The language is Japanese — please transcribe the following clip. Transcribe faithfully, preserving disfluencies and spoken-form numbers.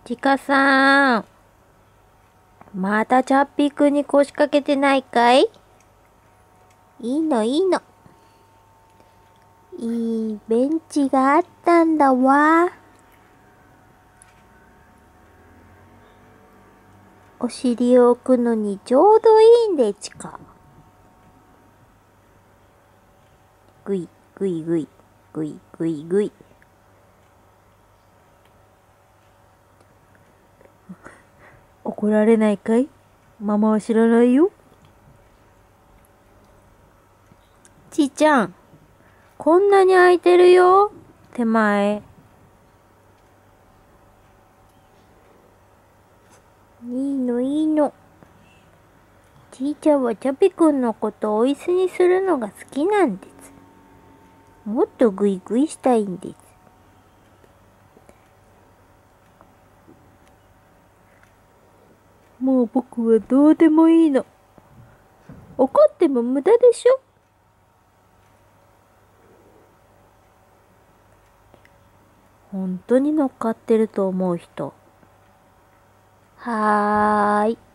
ちかさん、またチャッピーくんに腰掛けてないかい？いいのいいの。いいベンチがあったんだわ。お尻を置くのにちょうどいいんでちか。ぐいぐいぐい、ぐいぐいぐい。怒られないかい？ママは知らないよ。ちーちゃん、こんなに空いてるよ、手前。いいのいいの。ちーちゃんはチャピくんのことをお椅子にするのが好きなんです。もっとグイグイしたいんです。もう僕はどうでもいいの。怒っても無駄でしょ。本当に乗っかってると思う人。はーい。